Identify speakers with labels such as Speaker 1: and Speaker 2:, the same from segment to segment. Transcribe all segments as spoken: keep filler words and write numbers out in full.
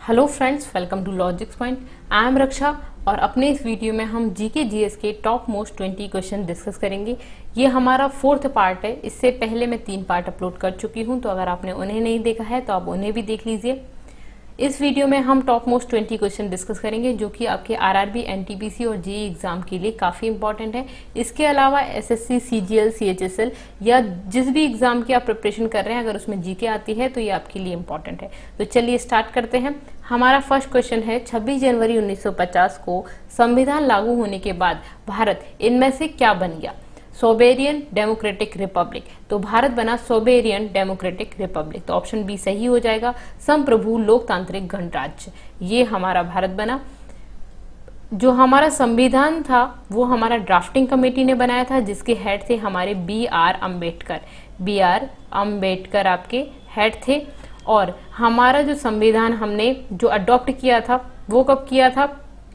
Speaker 1: Hello friends, welcome to logics point. I am Raksha और अपने इस वीडियो में हम जीके जीएस के top most twenty question discuss करेंगे। ये हमारा फोर्थ पार्ट है। इससे पहले मैं तीन पार्ट अपलोड कर चुकी हूँ, तो अगर आपने उन्हें नहीं देखा है तो आप उन्हें भी देख लीजिए। इस वीडियो में हम top most twenty question discuss करेंगे जो कि आपके आरआरबी, एनटीपीसी और जेईई एग्जाम के लिए काफ़ी इंपॉर्टेंट है। इसके अलावा एसएससी, सीजीएल, सीएचएसएल या जिस भी एग्जाम की आप प्रिपरेशन कर रहे हैं, अगर उसमें जीके आती है तो ये आपके लिए इंपॉर्टेंट है। तो चलिए स्टार्ट करते हैं। हमारा फर्स्ट क्वेश्चन है, छब्बीस जनवरी उन्नीस सौ पचास को संविधान लागू होने के बाद भारत इनमें से क्या बन गया? Sovereign democratic republic. तो भारत बना सोबेरियन डेमोक्रेटिक रिपब्लिक। तो ऑप्शन बी सही हो जाएगा, संप्रभु लोकतांत्रिक गणराज्य। ये हमारा भारत बना। जो हमारा संविधान था वो हमारा ड्राफ्टिंग कमेटी ने बनाया था, जिसके हेड थे हमारे B R Ambedkar. B R Ambedkar आपके हेड थे। और हमारा जो संविधान हमने जो अडॉप्ट किया था वो कब किया था?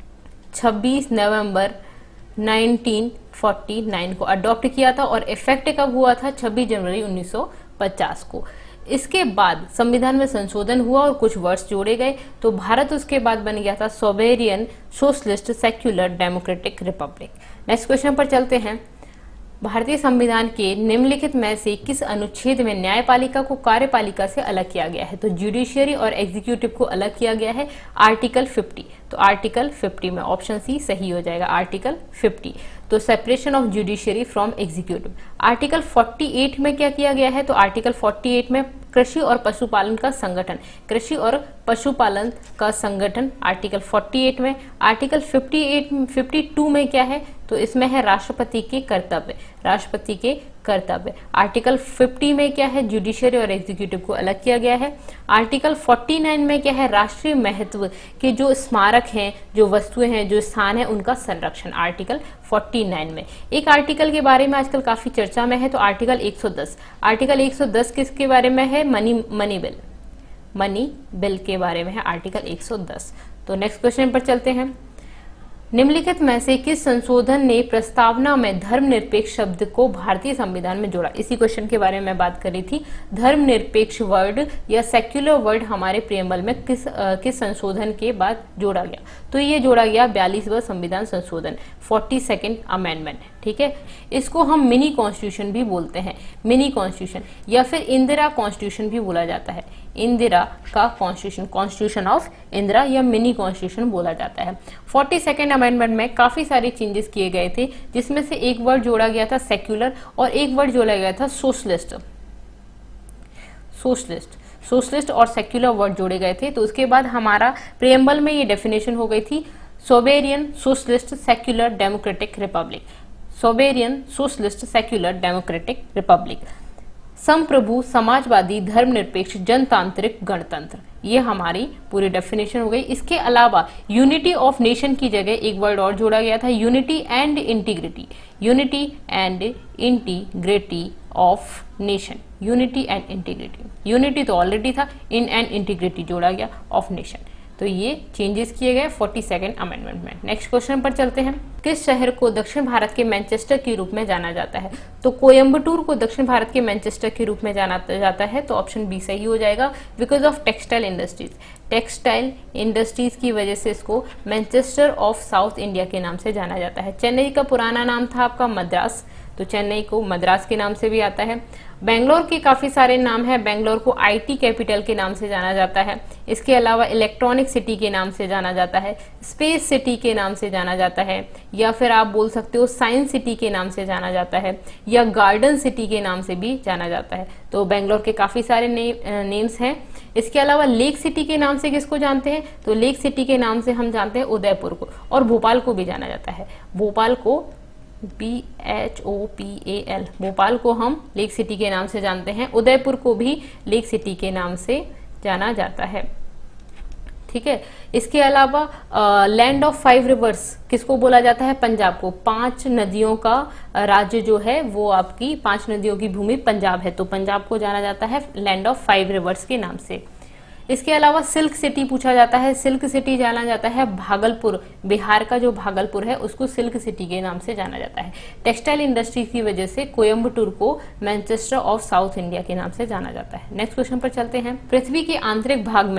Speaker 1: छब्बीस नवंबर उन्नीस सौ उनचास को अडॉप्ट किया था और इफेक्ट कब हुआ था? छब्बीस जनवरी उन्नीस सौ पचास को। इसके बाद संविधान में संशोधन हुआ और कुछ वर्ड्स जोड़े गए, तो भारत उसके बाद बन गया था sovereign socialist secular democratic republic. Next question पर चलते हैं। भारतीय संविधान के निम्नलिखित में से किस अनुच्छेद में न्यायपालिका को कार्यपालिका से अलग किया गया है? तो जुडिशियरी और एग्जीक्यूटिव को अलग किया गया है आर्टिकल पचास। तो आर्टिकल पचास में ऑप्शन सी सही हो जाएगा, आर्टिकल पचास। तो separation of judiciary from executive. Article अड़तालीस में क्या किया गया है? तो आर्टिकल अड़तालीस में कृषि और पशुपालन का संगठन, कृषि और पशुपालन का संगठन आर्टिकल अड़तालीस में। आर्टिकल अट्ठावन बावन में क्या है? तो इसमें है राष्ट्रपति के कर्तव्य, राष्ट्रपति के कर्तव्य। आर्टिकल पचास में क्या है? जुडिशियरी और एग्जीक्यूटिव को अलग किया गया है। आर्टिकल उनचास में क्या है? राष्ट्रीय महत्व के जो स्मारक हैं, जो वस्तुएं हैं, जो स्थान है, उनका संरक्षण आर्टिकल उनचास में। एक आर्टिकल के बारे में आजकल काफी चर्चा में है, तो आर्टिकल एक सौ दस। आर्टिकल एक सौ दस किसके बारे में है? Money money bill, money bill के बारे में है आर्टिकल एक सौ दस। तो नेक्स्ट क्वेश्चन पर चलते हैं। निम्नलिखित में से किस संशोधन ने प्रस्तावना में धर्मनिरपेक्ष शब्द को भारतीय संविधान में जोड़ा? इसी क्वेश्चन के बारे में मैं बात कर रही थी। धर्मनिरपेक्ष वर्ड या सेक्युलर वर्ड हमारे प्रियम्बल में किस आ, किस संशोधन के बाद जोड़ा गया? तो ये जोड़ा गया बयालीसवां संविधान संशोधन, फोर्टी सेकेंड अमेंडमेंट। ठीक है, इसको हम मिनी कॉन्स्टिट्यूशन भी बोलते हैं, मिनी कॉन्स्टिट्यूशन या फिर इंदिरा कॉन्स्टिट्यूशन भी बोला जाता है। इंदिरा का कॉन्स्टिट्यूशन, कॉन्स्टिट्यूशन ऑफ इंदिरा या मिनी कॉन्स्टिट्यूशन बोला जाता है। फोर्टी सेकेंड अमेंडमेंट में काफी सारे चेंजेस किए गए थे, जिसमें से एक वर्ड जोड़ा गया था सेक्युलर और एक वर्ड जोड़ा गया था सोशलिस्ट। सोशलिस्ट सोशलिस्ट और सेक्युलर वर्ड जोड़े गए थे। तो उसके बाद हमारा प्रियम्बल में ये डेफिनेशन हो गई थी, sovereign socialist secular democratic republic. Sovereign socialist secular democratic republic. संप्रभु समाजवादी धर्मनिरपेक्ष जनतांत्रिक गणतंत्र, ये हमारी पूरी डेफिनेशन हो गई। इसके अलावा यूनिटी ऑफ नेशन की जगह एक वर्ड और जोड़ा गया था, unity and integrity. Unity and integrity of nation, unity and integrity. Unity तो ऑलरेडी था, इन एंड इंटीग्रिटी जोड़ा गया ऑफ नेशन। तो ये चेंजेस किए गए फोर्टी सेकेंड अमेंडमेंट में। नेक्स्ट क्वेश्चन पर चलते हैं। किस शहर को दक्षिण भारत के मैनचेस्टर के रूप में जाना जाता है? तो कोयम्बटूर को दक्षिण भारत के मैनचेस्टर के रूप में जाना जाता है। तो ऑप्शन बी सही हो जाएगा, because of textile industries. Textile industries की वजह से इसको मैनचेस्टर ऑफ साउथ इंडिया के नाम से जाना जाता है। चेन्नई का पुराना नाम था आपका मद्रास, तो चेन्नई को मद्रास के नाम से भी आता है। बेंगलोर के काफी सारे नाम है, बेंगलोर को आईटी कैपिटल के नाम से जाना जाता है। इसके अलावा इलेक्ट्रॉनिक सिटी के नाम से जाना जाता है, स्पेस सिटी के नाम से जाना जाता है, या फिर आप बोल सकते हो साइंस सिटी के नाम से जाना जाता है, या गार्डन सिटी के नाम से भी जाना जाता है। तो बेंगलोर के काफी सारे ने, नेम्स हैं। इसके अलावा लेक सिटी के नाम से किसको जानते हैं? तो लेक सिटी के नाम से हम जानते हैं उदयपुर को, और भोपाल को भी जाना जाता है। भोपाल को B H O P A L, Bhopal को हम लेक सिटी के नाम से जानते हैं। उदयपुर को भी लेक सिटी के नाम से जाना जाता है। ठीक है, इसके अलावा लैंड ऑफ फाइव रिवर्स किसको बोला जाता है? पंजाब को। पांच नदियों का राज्य जो है वो आपकी पांच नदियों की भूमि पंजाब है, तो पंजाब को जाना जाता है लैंड ऑफ फाइव रिवर्स के नाम से। इसके अलावा सिल्क सिटी पूछा जाता है। सिल्क सिटी जाना जाता है भागलपुर, बिहार का जो भागलपुर है उसको सिल्क सिटी के नाम से जाना जाता है। टेक्सटाइल इंडस्ट्री की वजह से कोयम्बटूर को मैनचेस्टर ऑफ साउथ इंडिया के नाम से जाना जाता है। नेक्स्ट क्वेश्चन पर चलते हैं। पृथ्वी के आंतरिक भाग में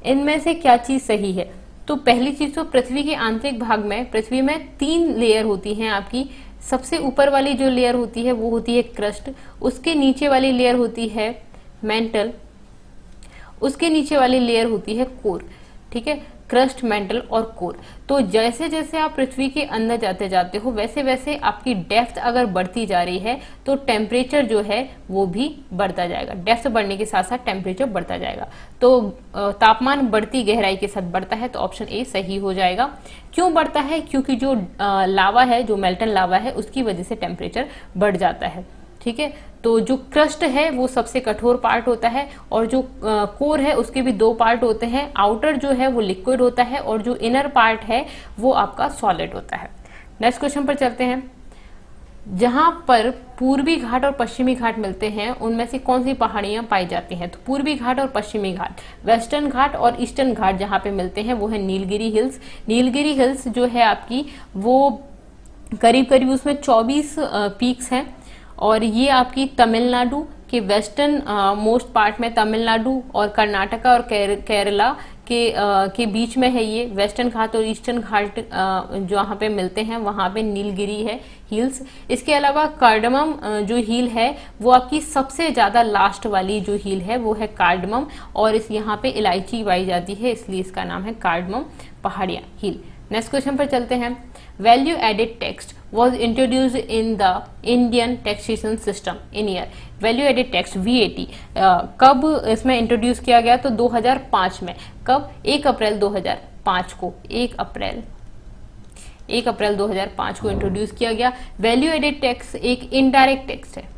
Speaker 1: इनमें से क्या चीज सही है? तो पहली चीज तो पृथ्वी के आंतरिक भाग में पृथ्वी में तीन लेयर होती हैं आपकी। सबसे ऊपर वाली जो लेयर होती है वो होती है क्रस्ट, उसके नीचे वाली लेयर होती है मेंटल, उसके नीचे वाली लेयर होती है कोर। ठीक है, क्रस्ट, मेंटल और कोर। तो जैसे जैसे आप पृथ्वी के अंदर जाते जाते हो वैसे वैसे आपकी डेप्थ अगर बढ़ती जा रही है तो टेम्परेचर जो है वो भी बढ़ता जाएगा। डेप्थ बढ़ने के साथ साथ टेम्परेचर बढ़ता जाएगा। तो तापमान बढ़ती गहराई के साथ बढ़ता है, तो ऑप्शन ए सही हो जाएगा। क्यों बढ़ता है? क्योंकि जो लावा है, जो मेल्टन लावा है, उसकी वजह से टेम्परेचर बढ़ जाता है। ठीक है, तो जो क्रस्ट है वो सबसे कठोर पार्ट होता है और जो कोर है उसके भी दो पार्ट होते हैं। आउटर जो है वो लिक्विड होता है और जो इनर पार्ट है वो आपका सॉलिड होता है। नेक्स्ट क्वेश्चन पर चलते हैं। जहां पर पूर्वी घाट और पश्चिमी घाट मिलते हैं उनमें से कौन सी पहाड़ियां पाई जाती हैं? तो पूर्वी घाट और पश्चिमी घाट, वेस्टर्न घाट और ईस्टर्न घाट जहां पे मिलते हैं वो है नीलगिरी हिल्स। नीलगिरी हिल्स जो है आपकी वो करीब करीब उसमें चौबीस पीक्स हैं और ये आपकी तमिलनाडु के वेस्टर्न मोस्ट पार्ट में, तमिलनाडु और कर्नाटका और केरला के आ, के बीच में है ये वेस्टर्न घाट और ईस्टर्न घाट जहाँ पे मिलते हैं वहाँ पे नीलगिरी है हिल्स। इसके अलावा कार्डमम जो हिल है वो आपकी सबसे ज़्यादा लास्ट वाली जो हिल है वो है कार्डमम और इस यहाँ पे इलायची पाई जाती है, इसलिए इसका नाम है कार्डमम पहाड़ियाँ हिल। नेक्स्ट क्वेश्चन पर चलते हैं। Value added tax was introduced in the Indian taxation system in year। Value added tax V A T कब इसमें इंट्रोड्यूस किया गया? तो दो हज़ार पाँच में। कब? एक अप्रैल दो हज़ार पाँच को। एक अप्रैल एक अप्रैल दो हज़ार पाँच को इंट्रोड्यूस किया गया। वैल्यू एडेड टैक्स एक इनडायरेक्ट टैक्स है,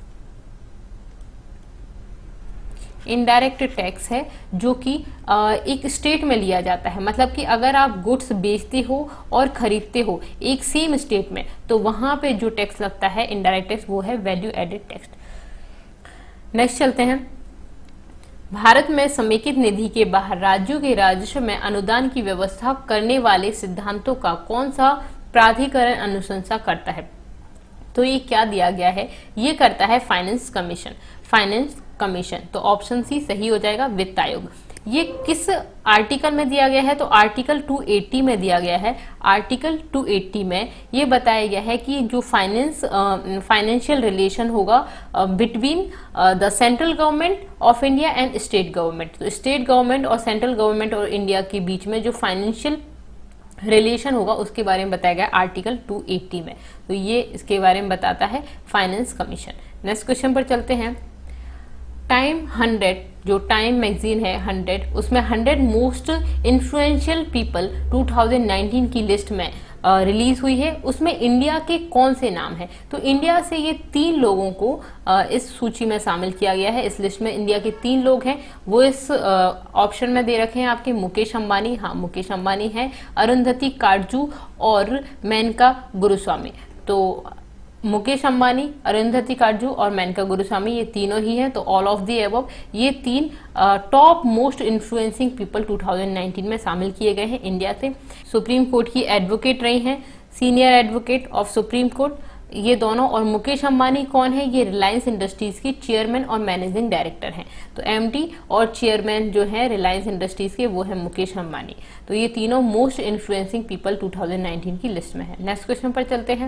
Speaker 1: इनडायरेक्ट टैक्स है जो कि एक स्टेट में लिया जाता है। मतलब कि अगर आप गुड्स बेचते हो और खरीदते हो एक सेम स्टेट में तो वहां पे जो टैक्स लगता है इनडायरेक्ट टैक्स वो है वैल्यू एडेड टैक्स। नेक्स्ट चलते हैं। भारत में समेकित निधि के बाहर राज्यों के राजस्व में अनुदान की व्यवस्था करने वाले सिद्धांतों का कौन सा प्राधिकरण अनुशंसा करता है? तो ये क्या दिया गया है? ये करता है फाइनेंस कमीशन। फाइनेंस कमीशन, तो ऑप्शन सी सही हो जाएगा, वित्त आयोग। ये किस आर्टिकल में दिया गया है? तो आर्टिकल दो सौ अस्सी में दिया गया है। आर्टिकल दो सौ अस्सी में ये बताया गया है कि जो फाइनेंस फाइनेंशियल रिलेशन होगा between the central government of India and state government, तो स्टेट गवर्नमेंट और सेंट्रल गवर्नमेंट और इंडिया के बीच में जो फाइनेंशियल रिलेशन होगा उसके बारे में बताया गया आर्टिकल दो सौ अस्सी में। तो ये इसके बारे में बताता है फाइनेंस कमीशन। नेक्स्ट क्वेश्चन पर चलते हैं। टाइम हंड्रेड, जो टाइम मैगजीन है हंड्रेड, उसमें हंड्रेड मोस्ट इन्फ्लुएंशियल पीपल दो हज़ार उन्नीस की लिस्ट में रिलीज हुई है। उसमें इंडिया के कौन से नाम है? तो इंडिया से ये तीन लोगों को आ, इस सूची में शामिल किया गया है। इस लिस्ट में इंडिया के तीन लोग हैं, वो इस ऑप्शन में दे रखे हैं आपके। मुकेश अंबानी, हाँ मुकेश अंबानी है, अरुंधति काटजू और मेनका गुरुस्वामी। तो मुकेश अंबानी, अरुंधति काटजू और मेनका गुरुस्वामी ये तीनों ही हैं। तो ऑल ऑफ दी अबव ये तीन टॉप मोस्ट इन्फ्लुएंसिंग पीपल दो हज़ार उन्नीस में शामिल किए गए हैं इंडिया से। सुप्रीम कोर्ट की एडवोकेट रही हैं, senior advocate of supreme court ये दोनों। और मुकेश अंबानी कौन है? ये रिलायंस इंडस्ट्रीज के चेयरमैन और मैनेजिंग डायरेक्टर हैं। तो एमडी और चेयरमैन जो है रिलायंस इंडस्ट्रीज के वो है मुकेश अंबानी। तो ये तीनों मोस्ट इन्फ्लुएंसिंग पीपल दो हज़ार उन्नीस की लिस्ट में है। नेक्स्ट क्वेश्चन पर चलते हैं।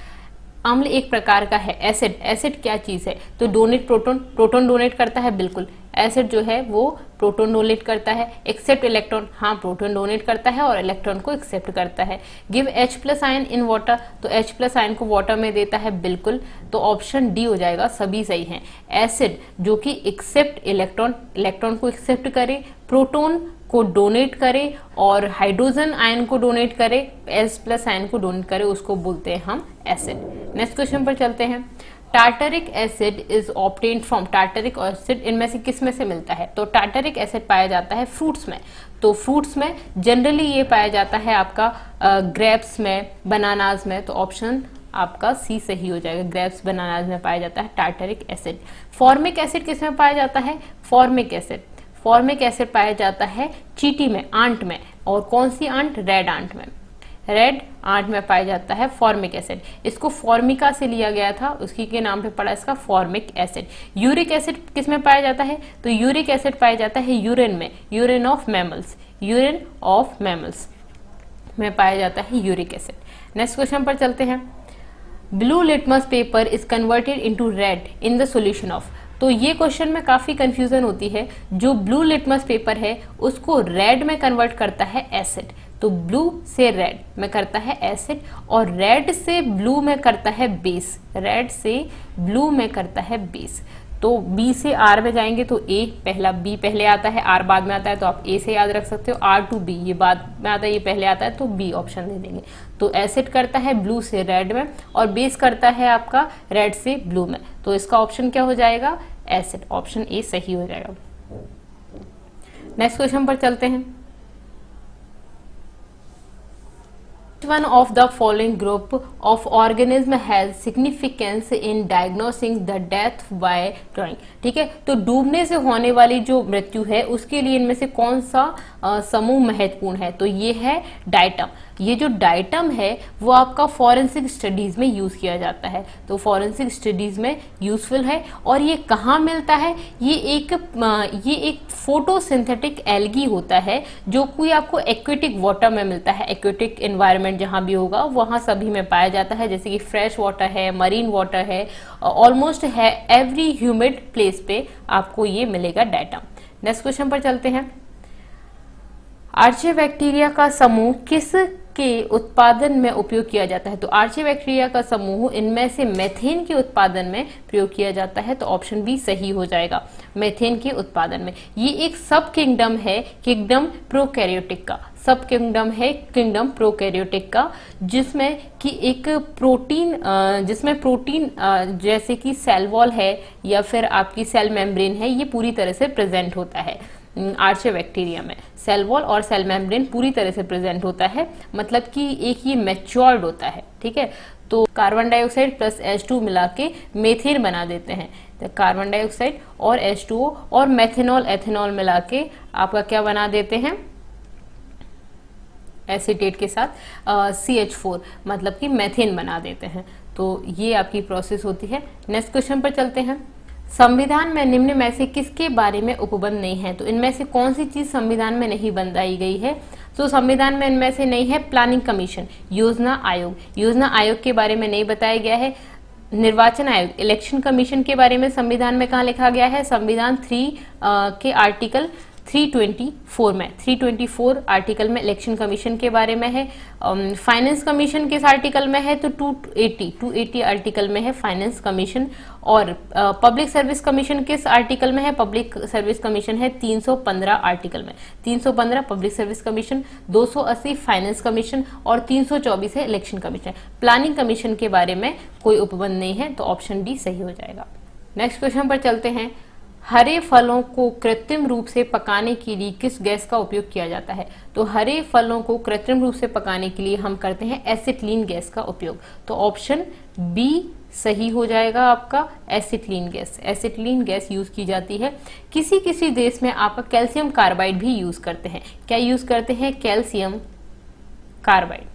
Speaker 1: अम्ल एक प्रकार का है, एसिड। एसिड क्या चीज है? तो डोनेट प्रोटोन, प्रोटोन डोनेट करता है, बिल्कुल। एसिड जो है वो प्रोटोन डोनेट करता है। एक्सेप्ट इलेक्ट्रॉन, हाँ प्रोटोन डोनेट करता है और इलेक्ट्रॉन को एक्सेप्ट करता है। Give H plus ion in water, तो एच प्लस आयन को वाटर में देता है, बिल्कुल। तो ऑप्शन डी हो जाएगा, सभी सही हैं। एसिड जो कि एक्सेप्ट इलेक्ट्रॉन, इलेक्ट्रॉन को एक्सेप्ट करे, प्रोटोन को डोनेट करे और हाइड्रोजन आयन को डोनेट करे, एस प्लस आयन को डोनेट करे, उसको बोलते हैं हम एसिड। नेक्स्ट क्वेश्चन पर चलते हैं। Tartaric acid is obtained from, tartaric acid इनमें से किस में से मिलता है? तो टार्टरिक एसिड पाया जाता है फ्रूट्स में। तो फ्रूट्स में जनरली ये पाया जाता है आपका ग्रेप्स में, बनानाज में। तो ऑप्शन आपका सी सही हो जाएगा, ग्रेप्स बनानाज में पाया जाता है टार्टरिक एसिड। फॉर्मिक एसिड किस में पाया जाता है? फॉर्मिक एसिड फॉर्मिक एसिड पाया जाता है चींटी में, आंट में। और कौन सी आंट? रेड आंट में। रेड आंट में पाया जाता है फॉर्मिक एसिड। इसको फॉर्मिका से लिया गया था, उसकी के नाम पे पड़ा इसका फॉर्मिक एसिड। यूरिक एसिड किस में पाया जाता है? तो यूरिक एसिड पाया जाता है यूरिन में, urine of mammals. Urine of mammals में पाया जाता है यूरिक एसिड। नेक्स्ट क्वेश्चन पर चलते हैं। Blue litmus paper is converted into red in the solution of. तो ये क्वेश्चन में काफी कंफ्यूजन होती है। जो ब्लू लिटमस पेपर है उसको रेड में कन्वर्ट करता है एसिड, तो ब्लू से रेड में करता है एसिड, और रेड से ब्लू में करता है बेस, रेड से ब्लू में करता है बेस। तो बी से आर में जाएंगे तो ए पहला, बी पहले आता है, आर बाद में आता है, तो आप ए से याद रख सकते हो। आर टू बी ये बाद में आता है, ये पहले आता है, तो बी ऑप्शन दे देंगे। तो एसिड करता है ब्लू से रेड में और बेस करता है आपका रेड से ब्लू में, तो इसका ऑप्शन क्या हो जाएगा? एसिड। ऑप्शन ए सही हो जाएगा। नेक्स्ट क्वेश्चन पर चलते हैं। One of the following group of organism has significance in diagnosing the death by drowning। ठीक है, तो डूबने से होने वाली जो मृत्यु है उसके लिए इनमें से कौन सा समूह महत्वपूर्ण है? तो ये है डाइटम। ये जो डाइटम है वो आपका फॉरेंसिक स्टडीज में यूज किया जाता है, तो फॉरेंसिक स्टडीज में यूजफुल है। और ये कहाँ मिलता है? ये एक ये एक फोटोसिंथेटिक एल्गी होता है जो कोई आपको एक्वेटिक वाटर में मिलता है। एक्वेटिक एनवायरनमेंट जहाँ भी होगा वहाँ सभी में पाया जाता है, जैसे कि फ्रेश वाटर है, मरीन वाटर है, ऑलमोस्ट है एवरी ह्यूमिड प्लेस पे आपको ये मिलेगा डाइटम। नेक्स्ट क्वेश्चन पर चलते हैं। आर्चीबैक्टीरिया का समूह किस के उत्पादन में उपयोग किया जाता है? तो आर्चीबैक्टीरिया का समूह इनमें से मेथेन के उत्पादन में प्रयोग किया जाता है, तो ऑप्शन बी सही हो जाएगा, मेथेन के उत्पादन में। ये एक सब किंगडम है, किंगडम प्रोकैरियोटिक का, सब किंगडम है किंगडम प्रोकैरियोटिक का, जिसमें कि एक प्रोटीन जिसमें प्रोटीन जैसे कि सेल वॉल है या फिर आपकी सेल मेम्ब्रेन है, ये पूरी तरह से प्रेजेंट होता है। आर्चीबैक्टीरिया में सेल वॉल और सेल मेम्ब्रेन पूरी तरह से प्रेजेंट होता है, मतलब कि एक ये मैच्योर्ड होता है। ठीक है, तो carbon dioxide plus H two मिला के मेथेन बना देते हैं, तो कार्बन डाइऑक्साइड और एच टू ओ और मेथेनॉल एथेनॉल मिला के आपका क्या बना देते हैं? एसीटेट के साथ सी एच फोर, मतलब कि मेथेन बना देते हैं। तो ये आपकी प्रोसेस होती है। नेक्स्ट क्वेश्चन पर चलते हैं। संविधान में निम्न में से किसके बारे में उपबंध नहीं है? तो इनमें से कौन सी चीज संविधान में नहीं बनाई गई है? तो संविधान में इनमें से नहीं है प्लानिंग कमीशन, योजना आयोग, योजना आयोग के बारे में नहीं बताया गया है। निर्वाचन आयोग, इलेक्शन कमीशन के बारे में संविधान में कहाँ लिखा गया है? संविधान थ्री के आर्टिकल थ्री ट्वेंटी फोर में, थ्री ट्वेंटी फोर आर्टिकल में इलेक्शन कमीशन के बारे में है। फाइनेंस कमीशन किस आर्टिकल में है? तो two eighty two eighty article में है फाइनेंस कमीशन। और पब्लिक सर्विस कमीशन किस आर्टिकल में है? पब्लिक सर्विस कमीशन है तीन सौ पंद्रह आर्टिकल में, तीन सौ पंद्रह पब्लिक सर्विस कमीशन, दो सौ अस्सी फाइनेंस कमीशन और तीन सौ चौबीस है इलेक्शन कमीशन। प्लानिंग कमीशन के बारे में कोई उपबंध नहीं है, तो ऑप्शन डी सही हो जाएगा। नेक्स्ट क्वेश्चन पर चलते हैं। हरे फलों को कृत्रिम रूप से पकाने के लिए किस गैस का उपयोग किया जाता है? तो हरे फलों को कृत्रिम रूप से पकाने के लिए हम करते हैं एसिटिलीन गैस का उपयोग, तो ऑप्शन बी सही हो जाएगा आपका, acetylene gas. Acetylene gas use की जाती है। किसी किसी देश में आपका कैल्शियम कार्बाइड भी यूज करते हैं। क्या यूज करते हैं? Calcium carbide,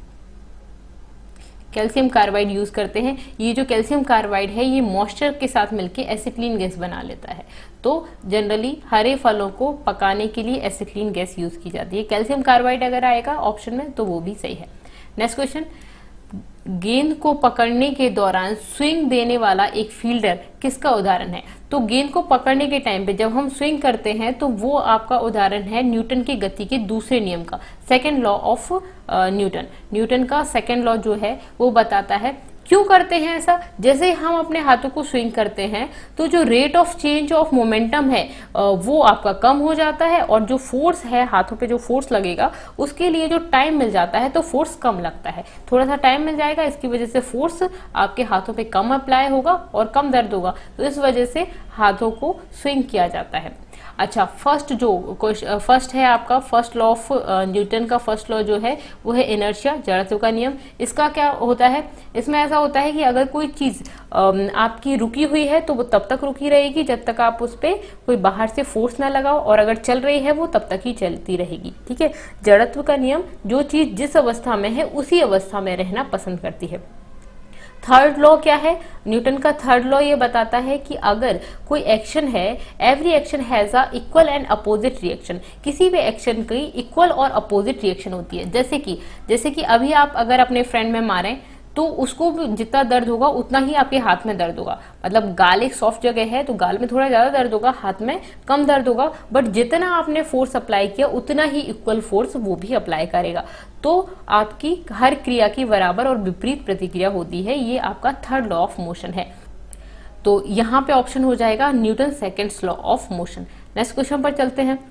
Speaker 1: calcium carbide use करते हैं। ये जो कैल्शियम कार्बाइड है ये मॉइस्चर के साथ मिलके एसिटिलीन गैस बना लेता है, तो जनरली हरे फलों को पकाने के लिए एसिटिलीन गैस यूज की जाती है। कैल्शियम कार्बाइड अगर आएगा ऑप्शन में तो वो भी सही है। Next question. गेंद को पकड़ने के दौरान स्विंग देने वाला एक फील्डर किसका उदाहरण है? तो गेंद को पकड़ने के टाइम पे जब हम स्विंग करते हैं तो वो आपका उदाहरण है न्यूटन की गति के दूसरे नियम का, second law of Newton. Newton का सेकेंड लॉ जो है वो बताता है क्यों करते हैं ऐसा। जैसे ही हम अपने हाथों को स्विंग करते हैं तो जो rate of change of momentum है वो आपका कम हो जाता है, और जो फोर्स है हाथों पे जो फोर्स लगेगा उसके लिए जो टाइम मिल जाता है तो फोर्स कम लगता है। थोड़ा सा टाइम मिल जाएगा, इसकी वजह से फोर्स आपके हाथों पे कम अप्लाई होगा और कम दर्द होगा, तो इस वजह से हाथों को स्विंग किया जाता है। अच्छा, फर्स्ट जो फर्स्ट है आपका फर्स्ट लॉ ऑफ न्यूटन का फर्स्ट लॉ जो है वो है इनर्शिया, जड़त्व का नियम। इसका क्या होता है? इसमें ऐसा होता है कि अगर कोई चीज आपकी रुकी हुई है तो वो तब तक रुकी रहेगी जब तक आप उस पर कोई बाहर से फोर्स ना लगाओ, और अगर चल रही है वो तब तक ही चलती रहेगी। ठीक है, जड़त्व का नियम, जो चीज जिस अवस्था में है उसी अवस्था में रहना पसंद करती है। थर्ड लॉ क्या है? न्यूटन का थर्ड लॉ ये बताता है कि अगर कोई एक्शन है, every action has a equal and opposite reaction. किसी भी एक्शन की इक्वल और अपोजिट रिएक्शन होती है। जैसे कि जैसे कि अभी आप अगर अपने फ्रेंड में मारें तो उसको जितना दर्द होगा उतना ही आपके हाथ में दर्द होगा। मतलब गाल एक सॉफ्ट जगह है तो गाल में थोड़ा ज्यादा दर्द होगा, हाथ में कम दर्द होगा, बट जितना आपने फोर्स अप्लाई किया उतना ही इक्वल फोर्स वो भी अप्लाई करेगा। तो आपकी हर क्रिया की बराबर और विपरीत प्रतिक्रिया होती है। ये आपका थर्ड लॉ ऑफ मोशन है। तो यहाँ पे ऑप्शन हो जाएगा Newton seconds law of motion. Next question पर चलते हैं।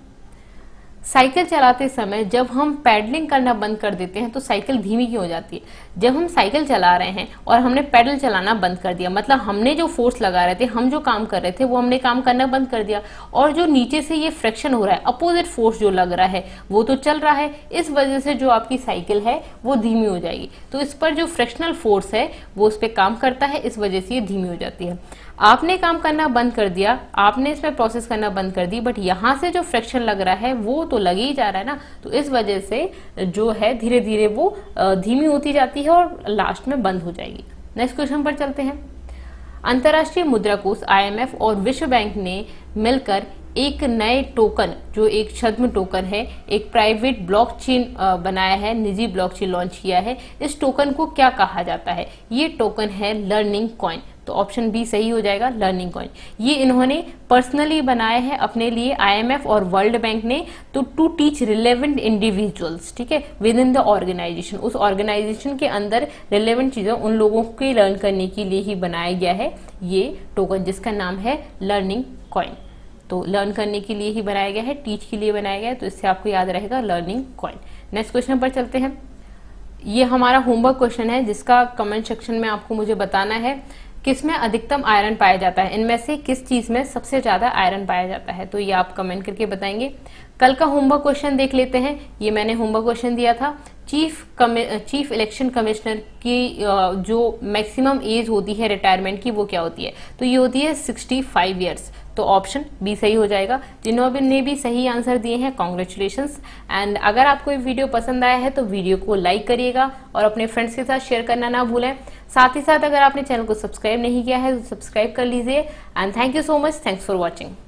Speaker 1: साइकिल चलाते समय जब हम पैडलिंग करना बंद कर देते हैं तो साइकिल धीमी क्यों हो जाती है? जब हम साइकिल चला रहे हैं और हमने पैडल चलाना बंद कर दिया, मतलब हमने जो फोर्स लगा रहे थे, हम जो काम कर रहे थे वो हमने काम करना बंद कर दिया, और जो नीचे से ये फ्रिक्शन हो रहा है, अपोजिट फोर्स जो लग रहा है वो तो चल रहा है। इस वजह से जो आपकी साइकिल है वो धीमी हो जाएगी। तो इस पर जो फ्रिक्शनल फोर्स है वो उस पर काम करता है, इस वजह से ये धीमी हो जाती है। आपने काम करना बंद कर दिया, आपने इसमें प्रोसेस करना बंद कर दी, बट यहाँ से जो फ्रिक्शन लग रहा है वो तो लग ही जा रहा है ना, तो इस वजह से जो है धीरे धीरे वो धीमी होती जाती है और लास्ट में बंद हो जाएगी। नेक्स्ट क्वेश्चन पर चलते हैं। अंतर्राष्ट्रीय मुद्रा कोष आई एम एफ और विश्व बैंक ने मिलकर एक नए टोकन, जो एक छद्म टोकन है, एक प्राइवेट ब्लॉकचेन बनाया है, निजी ब्लॉकचेन लॉन्च किया है। इस टोकन को क्या कहा जाता है? ये टोकन है लर्निंग कॉइन। तो ऑप्शन बी सही हो जाएगा, लर्निंग कॉइन। ये इन्होंने पर्सनली बनाया है अपने लिए, आई एम एफ और वर्ल्ड बैंक ने, तो टू टीच रिलेवेंट इंडिविजुअल्स, ठीक है, विद इन द ऑर्गेनाइजेशन। उस ऑर्गेनाइजेशन के अंदर रिलेवेंट चीजें उन लोगों के लर्न करने के लिए ही बनाया गया है ये टोकन, जिसका नाम है लर्निंग कॉइन। तो लर्न करने के लिए ही बनाया गया है, टीच के लिए बनाया गया है, तो इससे आपको याद रहेगा लर्निंग कॉइन। नेक्स्ट क्वेश्चन पर चलते हैं। ये हमारा होमवर्क क्वेश्चन है जिसका कमेंट सेक्शन में आपको मुझे बताना है किसमें अधिकतम आयरन पाया जाता है, इनमें से किस चीज में सबसे ज्यादा आयरन पाया जाता है। तो ये आप कमेंट करके बताएंगे। कल का होमवर्क क्वेश्चन देख लेते हैं। ये मैंने होमवर्क क्वेश्चन दिया था, चीफ चीफ इलेक्शन कमिश्नर की जो मैक्सिमम एज होती है रिटायरमेंट की वो क्या होती है? तो ये होती है सिक्सटी फाइव ईयर्स। तो ऑप्शन बी सही हो जाएगा। जिन्होंने भी सही आंसर दिए हैं कॉन्ग्रेचुलेशंस। एंड अगर आपको ये वीडियो पसंद आया है तो वीडियो को लाइक करिएगा और अपने फ्रेंड्स के साथ शेयर करना ना भूलें। साथ ही साथ अगर आपने चैनल को सब्सक्राइब नहीं किया है तो सब्सक्राइब कर लीजिए। And thank you so much, thanks for watching.